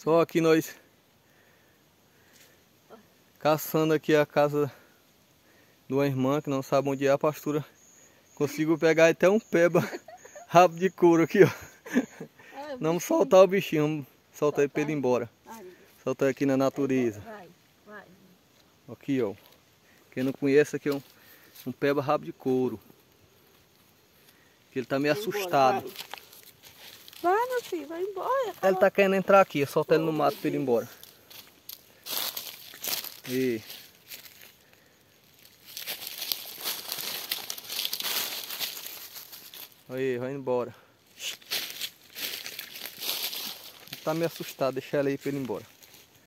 Só aqui nós caçando aqui a casa de uma irmã que não sabe onde é a pastura. Consigo pegar até um peba rabo de couro aqui, ó. Não soltar o bichinho, vamos soltar ele para ele ir embora. Soltar aqui na natureza. Vai. Aqui, ó. Quem não conhece, aqui é um peba rabo de couro. Que ele tá meio assustado. Vai, meu filho, vai embora. Ele tá querendo entrar aqui, solta ele no mato para ele ir embora. E... aí, vai embora. Ele tá meio assustado, deixa ele aí para ele ir embora.